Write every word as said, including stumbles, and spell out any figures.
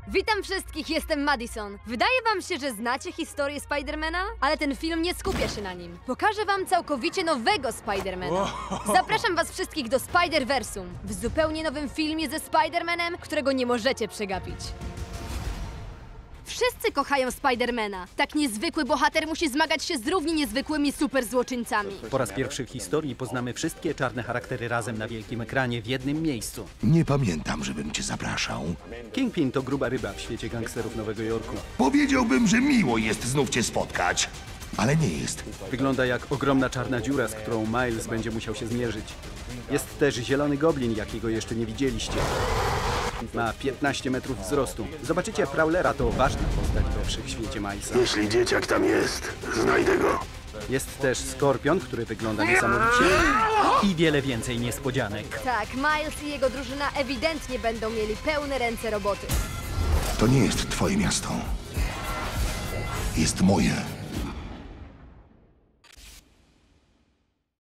Witam wszystkich, jestem Madison. Wydaje wam się, że znacie historię Spidermana? Ale ten film nie skupia się na nim. Pokażę wam całkowicie nowego Spidermana. Zapraszam was wszystkich do Spider-Versum, w zupełnie nowym filmie ze Spidermanem, którego nie możecie przegapić. Wszyscy kochają Spidermana. Tak niezwykły bohater musi zmagać się z równie niezwykłymi superzłoczyńcami. Po raz pierwszy w historii poznamy wszystkie czarne charaktery razem na wielkim ekranie w jednym miejscu. Nie pamiętam, żebym cię zapraszał. Kingpin to gruba ryba w świecie gangsterów Nowego Jorku. Powiedziałbym, że miło jest znów cię spotkać, ale nie jest. Wygląda jak ogromna czarna dziura, z którą Miles będzie musiał się zmierzyć. Jest też zielony goblin, jakiego jeszcze nie widzieliście. Ma piętnaście metrów wzrostu. Zobaczycie, Prowlera to ważna postać we wszechświecie Milesa. Jeśli dzieciak tam jest, znajdę go. Jest też Skorpion, który wygląda niesamowicie i wiele więcej niespodzianek. Tak, Miles i jego drużyna ewidentnie będą mieli pełne ręce roboty. To nie jest twoje miasto. Jest moje.